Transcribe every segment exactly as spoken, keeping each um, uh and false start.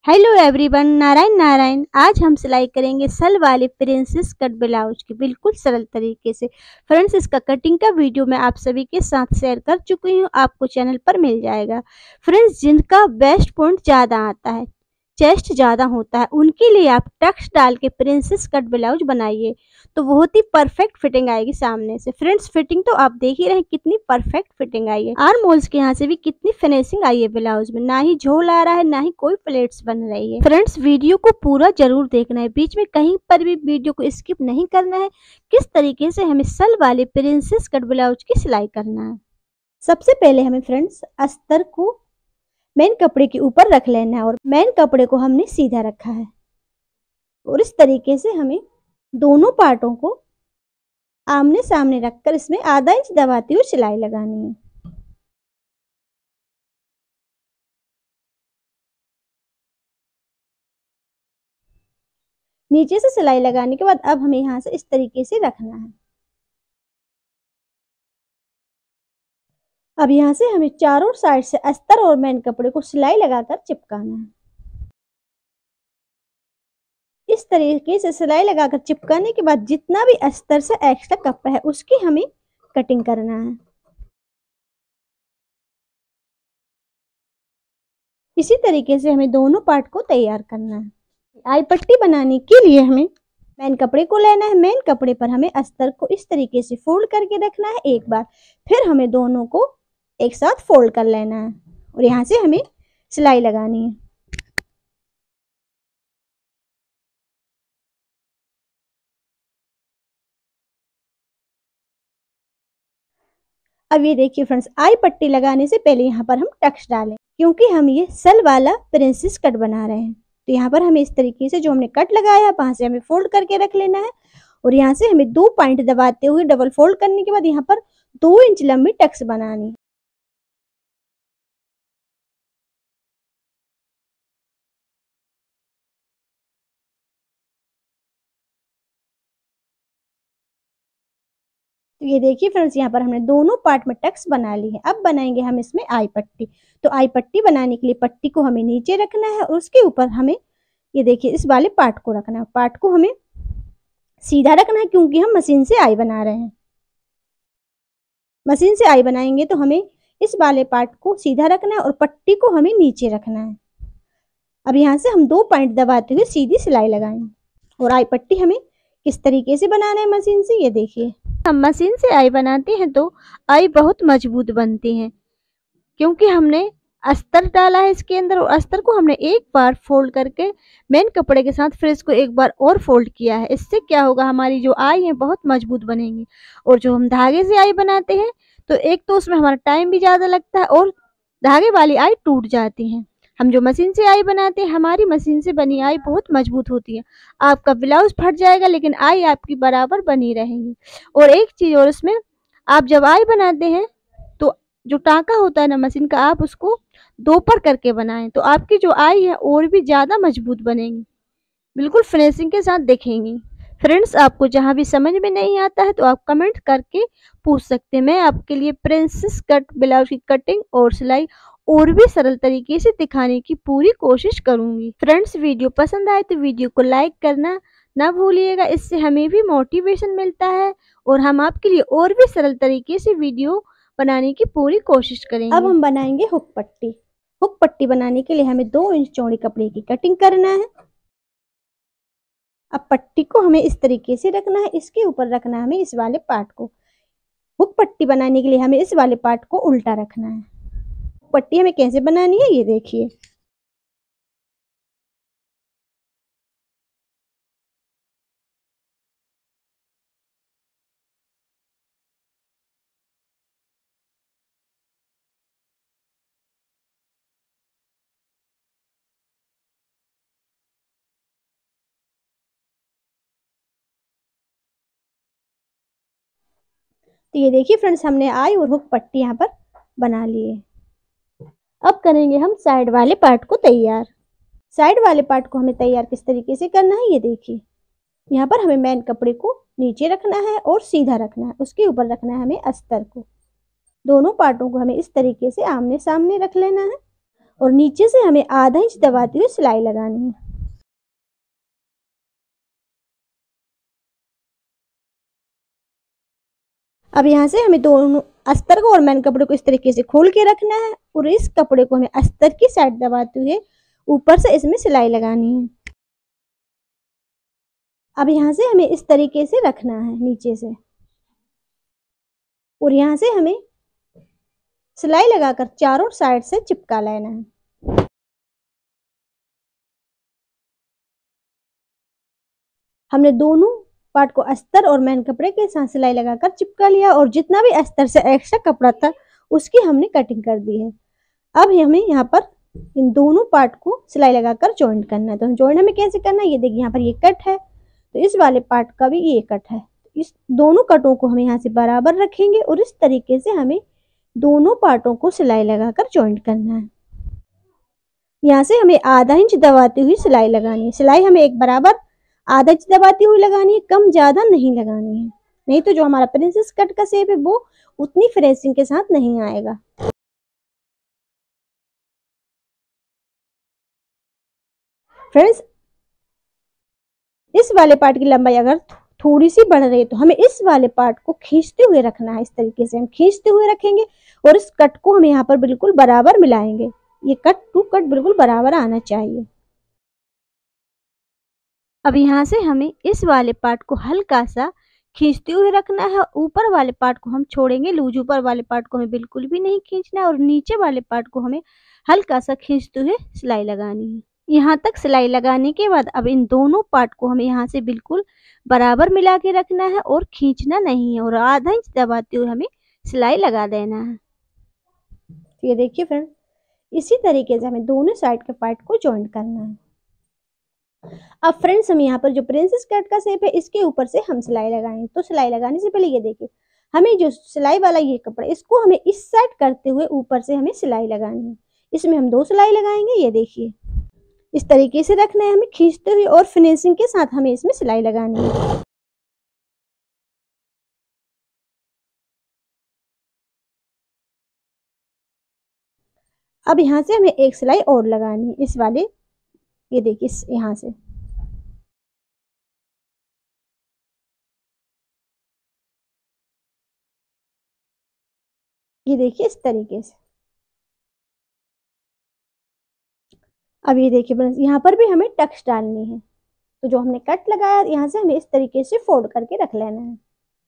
Hello everyone, Narayan Narayan. आज हम सिलाई करेंगे सल वाले प्रिंसेस कट ब्लाउज की बिल्कुल सरल तरीके से। फ्रेंड्स, इसका कटिंग का वीडियो मैं आप सभी के साथ शेयर कर चुकी हूँ, आपको चैनल पर मिल जाएगा। फ्रेंड्स, जिनका वेस्ट पॉइंट ज़्यादा आता है, चेस्ट ज़्यादा होता है, उनके लिए आप टक्स डाल के प्रिंसेस कट ब्लाउज बनाइए तो बहुत ही परफेक्ट फिटिंग आएगी सामने से। फ्रेंड्स, फिटिंग तो आप देख ही रहे हैं कितनी परफेक्ट फिटिंग आई है। आर्म होल्स के यहाँ से भी कितनी फिनिशिंग आई है ब्लाउज में, ना ही झोल आ रहा है ना ही कोई प्लेट्स बन रही है। फ्रेंड्स, वीडियो को पूरा जरूर देखना है, बीच में कहीं पर भी वीडियो को स्किप नहीं करना है। किस तरीके से हमें सल वाले प्रिंसेस कट ब्लाउज की सिलाई करना है। सबसे पहले हमें फ्रेंड्स अस्तर को मेन कपड़े के ऊपर रख लेना है और मेन कपड़े को हमने सीधा रखा है और इस तरीके से हमें दोनों पार्टों को आमने सामने रखकर इसमें आधा इंच दबाते हुए सिलाई लगानी है। नीचे से सिलाई लगाने के बाद अब हमें यहाँ से इस तरीके से रखना है। अब यहाँ से हमें चारों साइड से अस्तर और मेन कपड़े को सिलाई लगाकर चिपकाना है। इस तरीके से सिलाई लगाकर चिपकाने के बाद जितना भी अस्तर से एक्स्ट्रा कपड़ा है उसकी हमें कटिंग करना है। इसी तरीके से हमें दोनों पार्ट को तैयार करना है। आई पट्टी बनाने के लिए हमें मेन कपड़े को लेना है। मेन कपड़े पर हमें अस्तर को इस तरीके से फोल्ड करके रखना है एक बार, फिर हमें दोनों को एक साथ फोल्ड कर लेना है और यहाँ से हमें सिलाई लगानी है। अब ये देखिए फ्रेंड्स, आई पट्टी लगाने से पहले यहाँ पर हम टक्स डालें, क्योंकि हम ये सल वाला प्रिंसेस कट बना रहे हैं। तो यहाँ पर हमें इस तरीके से जो हमने कट लगाया है वहां से हमें फोल्ड करके रख लेना है और यहाँ से हमें दो पॉइंट दबाते हुए डबल फोल्ड करने के बाद यहाँ पर दो इंच लंबी टक्स बनानी है। तो ये देखिए फ्रेंड्स, यहाँ पर हमने दोनों पार्ट में टक्स बना ली है। अब बनाएंगे हम इसमें आई पट्टी। तो आई पट्टी बनाने के लिए पट्टी को हमें नीचे रखना है और उसके ऊपर हमें ये देखिए इस वाले पार्ट को रखना है। पार्ट को हमें सीधा रखना है क्योंकि हम मशीन से आई बना रहे हैं। मशीन से आई बनाएंगे तो हमें इस वाले पार्ट को सीधा रखना है और पट्टी को हमें नीचे रखना है। अब यहाँ से हम दो पॉइंट दबाते हुए सीधी सिलाई लगाएंगे और आई पट्टी हमें किस तरीके से बनाना है मशीन से, ये देखिए। हम मशीन से आई बनाते हैं तो आई बहुत मजबूत बनती है क्योंकि हमने अस्तर डाला है इसके अंदर और अस्तर को हमने एक बार फोल्ड करके मेन कपड़े के साथ फिर इसको एक बार और फोल्ड किया है। इससे क्या होगा, हमारी जो आई है बहुत मजबूत बनेंगी। और जो हम धागे से आई बनाते हैं तो एक तो उसमें हमारा टाइम भी ज़्यादा लगता है और धागे वाली आई टूट जाती है। हम जो मशीन से आई बनाते हैं, हमारी मशीन से बनी आई बहुत मजबूत होती है। आपका ब्लाउज फट जाएगा लेकिन आई आपकी बराबर बनी रहेगी। और एक चीज़ और, इसमें आप जब आई बनाते हैं तो जो टाँका होता है ना मशीन का, आप उसको दो पर करके बनाएं तो आपकी जो आई है और भी ज़्यादा मजबूत बनेगी, बिल्कुल फिनिशिंग के साथ दिखेंगी। फ्रेंड्स, आपको जहाँ भी समझ में नहीं आता है तो आप कमेंट करके पूछ सकते हैं। मैं आपके लिए प्रिंसेस कट ब्लाउज की कटिंग और सिलाई और भी सरल तरीके से दिखाने की पूरी कोशिश करूंगी। फ्रेंड्स, वीडियो पसंद आए तो वीडियो को लाइक करना ना भूलिएगा, इससे हमें भी मोटिवेशन मिलता है और हम आपके लिए और भी सरल तरीके से वीडियो बनाने की पूरी कोशिश करेंगे। अब हम बनाएंगे हुक पट्टी। हुक पट्टी बनाने के लिए हमें दो इंच चौड़े कपड़े की कटिंग करना है। अब पट्टी को हमें इस तरीके से रखना है, इसके ऊपर रखना है हमें इस वाले पार्ट को। हुक पट्टी बनाने के लिए हमें इस वाले पार्ट को उल्टा रखना है। पट्टी हमें कैसे बनानी है ये देखिए। तो ये देखिए फ्रेंड्स, हमने आई और हुक पट्टी यहाँ पर बना ली है। अब करेंगे हम साइड वाले पार्ट को तैयार। साइड वाले पार्ट को हमें तैयार किस तरीके से करना है ये देखिए। यहाँ पर हमें मेन कपड़े को नीचे रखना है और सीधा रखना है, उसके ऊपर रखना है हमें अस्तर को। दोनों पार्टों को हमें इस तरीके से आमने सामने रख लेना है और नीचे से हमें आधा इंच दबाते हुए सिलाई लगानी है। अब यहाँ से हमें दोनों अस्तर को और मेन कपड़े को इस तरीके से खोल के रखना है और इस कपड़े को हमें अस्तर की साइड दबाते हुए ऊपर से इसमें सिलाई लगानी है। अब यहाँ से हमें इस तरीके से रखना है नीचे से, और यहाँ से हमें सिलाई लगाकर चारों साइड से चिपका लेना है। हमने दोनों पार्ट को अस्तर और मेन कपड़े के साथ सिलाई लगाकर चिपका लिया और जितना भी अस्तर से एक्स्ट्रा कपड़ा था उसकी हमने कटिंग कर दी है। अब हमें यहाँ पर इन दोनों पार्ट को सिलाई लगाकर जॉइंट करना है। तो जॉइंट हमें कैसे करना है, ये देखिए यहाँ पर ये कट है, तो इस वाले पार्ट का भी ये कट है। इस दोनों कटों को हमें यहाँ से बराबर रखेंगे और इस तरीके से हमें दोनों पार्टों को सिलाई लगाकर जॉइंट करना है। यहाँ से हमें आधा इंच दबाती हुई सिलाई लगानी है। सिलाई हमें एक बराबर आधा इंच दबाती हुई लगानी है, कम ज्यादा नहीं लगानी है, नहीं तो जो हमारा प्रिंसेस कट का शेप है वो उतनी फिनिशिंग के साथ नहीं आएगा। फ्रेंड्स, इस वाले पार्ट की लंबाई अगर थोड़ी सी बढ़ रही है तो हमें इस वाले पार्ट को खींचते हुए रखना है। इस तरीके से हम खींचते हुए रखेंगे और इस कट को हम यहाँ पर बिल्कुल बराबर मिलाएंगे। ये कट टू कट बिल्कुल बराबर आना चाहिए। अब यहाँ से हमें इस वाले पार्ट को हल्का सा खींचते हुए रखना है। ऊपर वाले पार्ट को हम छोड़ेंगे लूज, ऊपर वाले पार्ट को हमें बिल्कुल भी नहीं खींचना है और नीचे वाले पार्ट को हमें हल्का सा खींचते हुए सिलाई लगानी है। यहाँ तक सिलाई लगाने के बाद अब इन दोनों पार्ट को हमें यहाँ से बिल्कुल बराबर मिला के रखना है और खींचना नहीं है और आधा इंच दबाते हुए हमें सिलाई लगा देना है। तो ये देखिए फ्रेंड, इसी तरीके से हमें दोनों साइड के पार्ट को जॉइंट करना है। अब फ्रेंड्स, हम यहाँ पर जो प्रिंसेस कट का शेप है इसके ऊपर से हम सिलाई लगाएंगे। तो सिलाई लगाने से पहले ये देखिए, हमें जो सिलाई वाला ये कपड़ा इसको हमें इस साइड करते हुए ऊपर से हमें सिलाई लगानी है। इसमें हम दो सिलाई लगाएंगे। ये देखिए इस तरीके से रखना है हमें खींचते हुए और फिनिशिंग के साथ हमें इसमें सिलाई लगानी है। अब यहाँ से हमें एक सिलाई और लगानी है इस वाले, ये देखिए यहाँ से। ये देखिए इस तरीके से। अब ये देखिए फ्रेंड्स, यहाँ पर भी हमें टक्स डालनी है। तो जो हमने कट लगाया यहाँ से हमें इस तरीके से फोल्ड करके रख लेना है।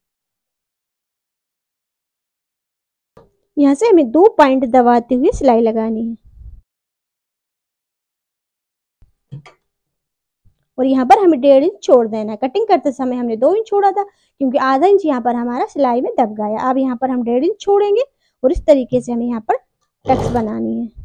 यहाँ से हमें दो पॉइंट दबाते हुए सिलाई लगानी है और यहाँ पर हमें डेढ़ इंच छोड़ देना है। कटिंग करते समय हमने दो इंच छोड़ा था क्योंकि आधा इंच यहाँ पर हमारा सिलाई में दब गया। अब यहाँ पर हम डेढ़ इंच छोड़ेंगे और इस तरीके से हमें यहाँ पर टक्स बनानी है।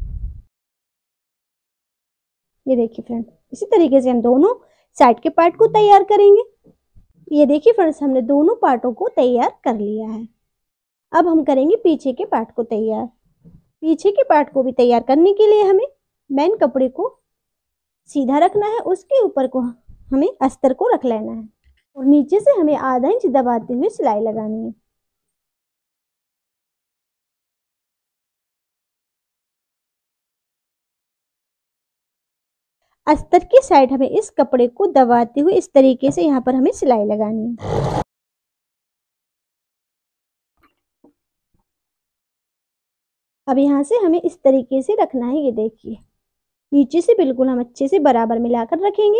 ये देखिए फ्रेंड, इसी तरीके से हम दोनों साइड के पार्ट को तैयार करेंगे। ये देखिए फ्रेंड्स, हमने दोनों पार्टों को तैयार कर लिया है। अब हम करेंगे पीछे के पार्ट को तैयार। पीछे के पार्ट को भी तैयार करने के लिए हमें मेन कपड़े को सीधा रखना है, उसके ऊपर को हमें अस्तर को रख लेना है और नीचे से हमें आधा इंच दबाते हुए सिलाई लगानी है। अस्तर की साइड हमें इस कपड़े को दबाते हुए इस तरीके से यहाँ पर हमें सिलाई लगानी है। अब यहाँ से हमें इस तरीके से रखना है। ये देखिए नीचे से बिल्कुल हम अच्छे से बराबर मिलाकर रखेंगे।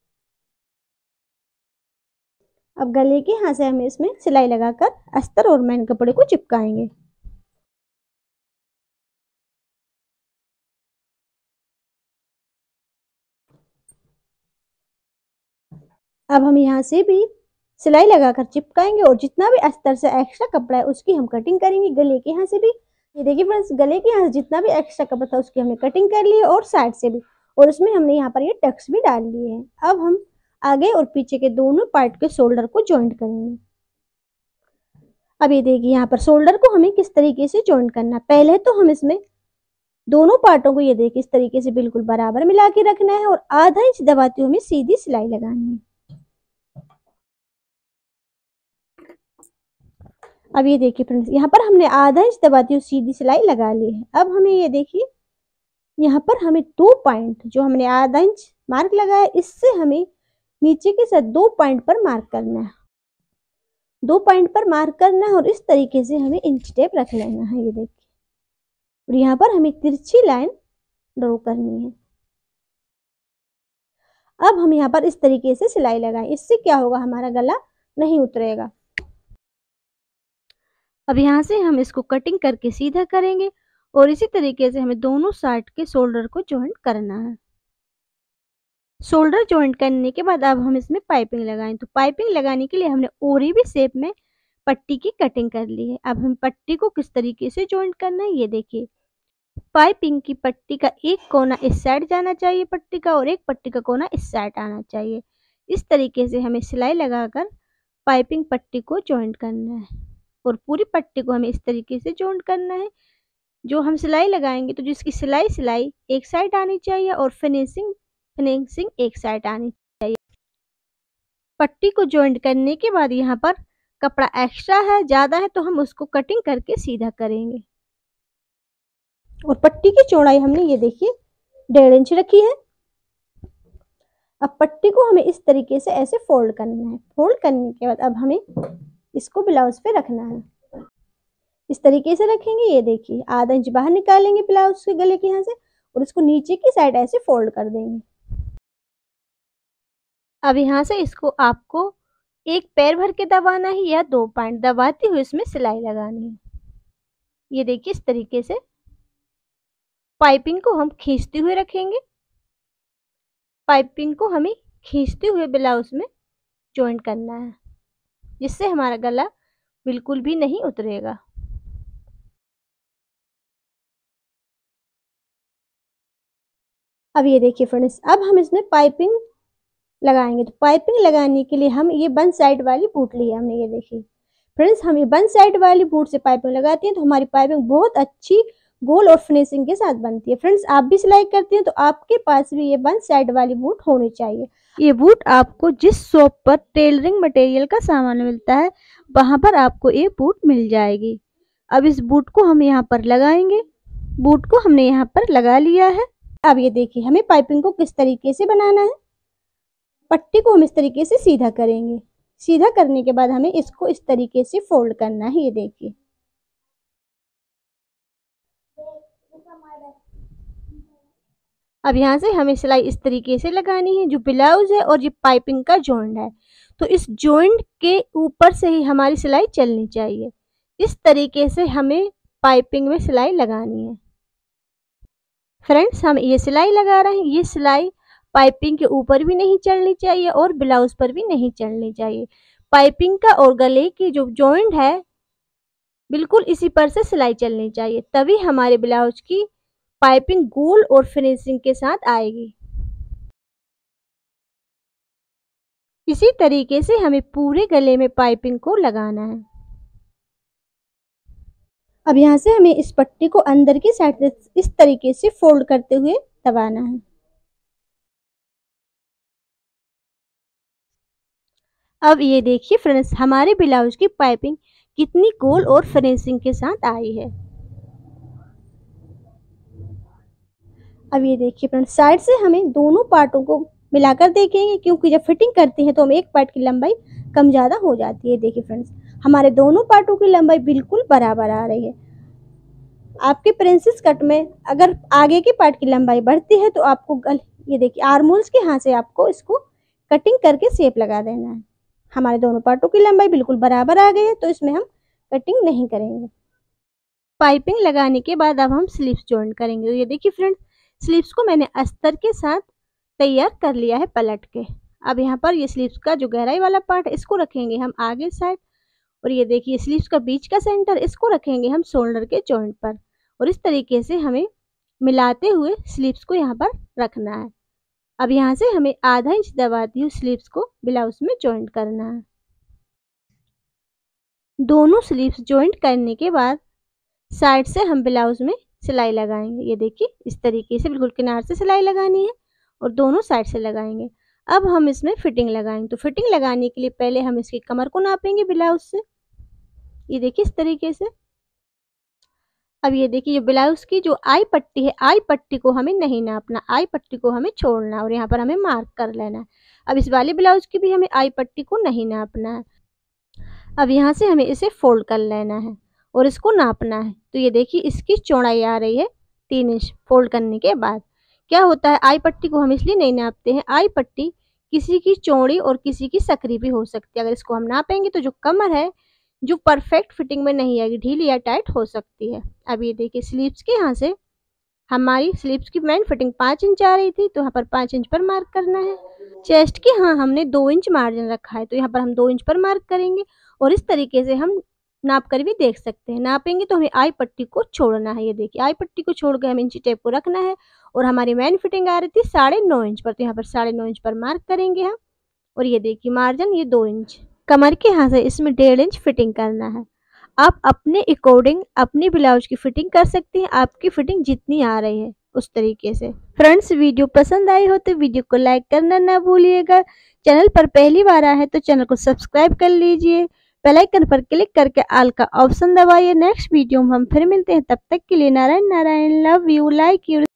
अब गले के यहाँ से हमें इसमें सिलाई लगाकर अस्तर और मेन कपड़े को चिपकाएंगे। अब हम यहाँ से भी सिलाई लगाकर चिपकाएंगे और जितना भी अस्तर से एक्स्ट्रा कपड़ा है उसकी हम कटिंग करेंगे। गले के यहाँ से भी, ये देखिए फ्रेंड्स, गले के यहाँ से जितना भी एक्स्ट्रा कपड़ा था उसकी हमने कटिंग कर ली है और साइड से भी, और उसमें हमने यहाँ पर ये टक्स भी डाल लिए हैं। अब हम आगे और पीछे के दोनों पार्ट के शोल्डर को जॉइंट करेंगे। अब ये देखिए यहाँ पर शोल्डर को हमें किस तरीके से जॉइंट करना है। पहले तो हम इसमें दोनों पार्टों को ये देखिए इस तरीके से बिल्कुल बराबर मिला के रखना है और आधा इंच दबाते हुए हमें सीधी सिलाई लगानी है। अब ये देखिए फ्रेंड्स, यहाँ पर हमने आधा इंच दबाती हुई सीधी सिलाई लगा ली है। अब हमें ये देखिए यहाँ पर हमें दो पॉइंट जो हमने आधा इंच मार्क लगाया, इससे हमें नीचे के साथ दो पॉइंट पर मार्क करना है। दो पॉइंट पर मार्क करना है और इस तरीके से हमें इंच टेप रख लेना है। ये देखिए, और यहाँ पर हमें तिरछी लाइन ड्रॉ करनी है। अब हम यहाँ पर इस तरीके से सिलाई लगाएं। इससे क्या होगा, हमारा गला नहीं उतरेगा। अब यहाँ से हम इसको कटिंग करके सीधा करेंगे और इसी तरीके से हमें दोनों साइड के शोल्डर को जॉइंट करना है। शोल्डर जॉइंट करने के बाद अब हम इसमें पाइपिंग लगाएं। तो पाइपिंग लगाने के लिए हमने ओरी भी शेप में पट्टी की कटिंग कर ली है। अब हम पट्टी को किस तरीके से जॉइंट करना है ये देखिए। पाइपिंग की पट्टी का एक कोना इस साइड जाना चाहिए पट्टी का, और एक पट्टी का कोना इस साइड आना चाहिए। इस तरीके से हमें सिलाई लगाकर पाइपिंग पट्टी को जॉइंट करना है और पूरी पट्टी को हमें इस तरीके से जॉइंट करना है। जो हम सिलाई लगाएंगे तो जिसकी सिलाई सिलाई एक साइड आनी चाहिए और फिनिशिंग फिनिशिंग एक साइड आनी चाहिए। पट्टी को जॉइंट करने के बाद यहाँ पर कपड़ा एक्स्ट्रा है, ज़्यादा है, तो हम उसको कटिंग करके सीधा करेंगे। और पट्टी की चौड़ाई हमने ये देखिए डेढ़ इंच रखी है। अब पट्टी को हमें इस तरीके से ऐसे फोल्ड करना है। फोल्ड करने के बाद अब हमें इसको ब्लाउज पे रखना है। इस तरीके से रखेंगे। ये देखिए, आधा इंच बाहर निकालेंगे ब्लाउज के गले के यहाँ से और इसको नीचे की साइड ऐसे फोल्ड कर देंगे। अब यहाँ से इसको आपको एक पैर भर के दबाना है या दो पॉइंट दबाते हुए इसमें सिलाई लगानी है। ये देखिए, इस तरीके से पाइपिंग को हम खींचते हुए रखेंगे। पाइपिंग को हमें खींचते हुए ब्लाउज में जॉइंट करना है, जिससे हमारा गला बिल्कुल भी नहीं उतरेगा। अब ये देखिए फ्रेंड्स, अब हम इसमें पाइपिंग लगाएंगे। तो पाइपिंग लगाने के लिए हम ये वन साइड वाली बूट ली है हमने। ये देखिए फ्रेंड्स, हम ये वन साइड वाली बूट से पाइपिंग लगाते हैं तो हमारी पाइपिंग बहुत अच्छी गोल और फिनिशिंग के साथ बनती है। फ्रेंड्स, आप भी सिलाई करते हैं तो आपके पास भी ये वन साइड वाली बूट होनी चाहिए। ये बूट आपको जिस शॉप पर टेलरिंग मटेरियल का सामान मिलता है वहां पर आपको ये बूट मिल जाएगी। अब इस बूट को हम यहाँ पर लगाएंगे। बूट को हमने यहाँ पर लगा लिया है। अब ये देखिए, हमें पाइपिंग को किस तरीके से बनाना है। पट्टी को हम इस तरीके से सीधा करेंगे। सीधा करने के बाद हमें इसको इस तरीके से फोल्ड करना है। ये देखिए, अब यहाँ से हमें सिलाई इस तरीके से लगानी है। जो ब्लाउज है और ये पाइपिंग का जॉइंट है, तो इस जॉइंट के ऊपर से ही हमारी सिलाई चलनी चाहिए। इस तरीके से हमें पाइपिंग में सिलाई लगानी है। फ्रेंड्स, हम ये सिलाई लगा रहे हैं। ये सिलाई पाइपिंग के ऊपर भी नहीं चढ़नी चाहिए और ब्लाउज पर भी नहीं चढ़नी चाहिए। पाइपिंग का और गले की जो जॉइंट है बिल्कुल इसी पर से सिलाई चलनी चाहिए, तभी हमारे ब्लाउज की पाइपिंग गोल और फिनिशिंग के साथ आएगी। इसी तरीके से हमें पूरे गले में पाइपिंग को लगाना है। अब यहाँ से हमें इस पट्टी को अंदर की साइड से इस तरीके से फोल्ड करते हुए दबाना है। अब ये देखिए फ्रेंड्स, हमारे ब्लाउज की पाइपिंग कितनी गोल और फिनिशिंग के साथ आई है। अब ये देखिए फ्रेंड्स, साइड से हमें दोनों पार्टों को मिलाकर देखेंगे, क्योंकि जब फिटिंग करते हैं तो हम एक पार्ट की लंबाई कम ज़्यादा हो जाती है। देखिए फ्रेंड्स, हमारे दोनों पार्टों की लंबाई बिल्कुल बराबर आ रही है। आपके प्रिंसेस कट में अगर आगे के पार्ट की लंबाई बढ़ती है तो आपको गल ये देखिए आर्मोल्स के हाथ से आपको इसको कटिंग करके शेप लगा देना है। हमारे दोनों पार्टों की लंबाई बिल्कुल बराबर आ गई है, तो इसमें हम कटिंग नहीं करेंगे। पाइपिंग लगाने के बाद अब हम स्लीव्स जॉइंट करेंगे। ये देखिए फ्रेंड्स, स्लीव्स को मैंने अस्तर के साथ तैयार कर लिया है पलट के। अब यहाँ पर ये स्लीव्स का जो गहराई वाला पार्ट इसको रखेंगे हम आगे साइड, और ये देखिए स्लीव्स का बीच का सेंटर इसको रखेंगे हम शोल्डर के जॉइंट पर, और इस तरीके से हमें मिलाते हुए स्लीव्स को यहाँ पर रखना है। अब यहाँ से हमें आधा इंच दबाती हुई स्लीव्स को ब्लाउज में जॉइंट करना है। दोनों स्लीव्स जॉइंट करने के बाद साइड से हम ब्लाउज में सिलाई लगाएंगे। ये देखिए, इस तरीके से बिल्कुल किनार से सिलाई लगानी है और दोनों साइड से लगाएंगे। अब हम इसमें फिटिंग लगाएंगे। तो फिटिंग लगाने के लिए पहले हम इसकी कमर को नापेंगे ब्लाउज से। ये देखिए, इस तरीके से। अब ये देखिए जो ब्लाउज की जो आई पट्टी है, आई पट्टी को हमें नहीं नापना, आई पट्टी को हमें छोड़ना और यहाँ पर हमें मार्क कर लेना है। अब इस वाले ब्लाउज की भी हमें आई पट्टी को नहीं नापना है। अब यहाँ से हमें इसे फोल्ड कर लेना है और इसको नापना है। तो ये देखिए इसकी चौड़ाई आ रही है तीन इंच। फोल्ड करने के बाद क्या होता है, आई पट्टी को हम इसलिए नहीं नापते हैं, आई पट्टी किसी की चौड़ी और किसी की सकरी भी हो सकती है। अगर इसको हम नापेंगे तो जो कमर है जो परफेक्ट फिटिंग में नहीं आएगी, ढीली या टाइट हो सकती है। अब ये देखिए स्लीव्स के यहाँ से हमारी स्लीव्स की मेन फिटिंग पाँच इंच आ रही थी, तो यहाँ पर पाँच इंच पर मार्क करना है। चेस्ट के यहाँ हमने दो इंच मार्जिन रखा है, तो यहाँ पर हम दो इंच पर मार्क करेंगे और इस तरीके से हम नाप कर भी देख सकते हैं। नापेंगे तो हमें आई पट्टी को छोड़ना है। ये देखिए आई पट्टी को छोड़ कर हमें इंची टेप को रखना है और हमारी मेन फिटिंग आ रही थी साढ़े नौ इंच पर, तो यहाँ पर साढ़े नौ इंच पर मार्क करेंगे हम। और ये देखिए मार्जिन ये दो इंच। कमर के यहाँ से इसमें डेढ़ इंच फिटिंग करना है। आप अपने अकॉर्डिंग अपनी ब्लाउज की फिटिंग कर सकती हैं, आपकी फिटिंग जितनी आ रही है उस तरीके से। फ्रेंड्स वीडियो पसंद आई हो तो वीडियो को लाइक करना ना भूलिएगा। चैनल पर पहली बार आए हैं तो चैनल को सब्सक्राइब कर लीजिए। बेल आइकन पर क्लिक करके ऑल का ऑप्शन दबाइए। नेक्स्ट वीडियो में हम फिर मिलते हैं, तब तक के लिए Narayan Narayan. Love you, like you.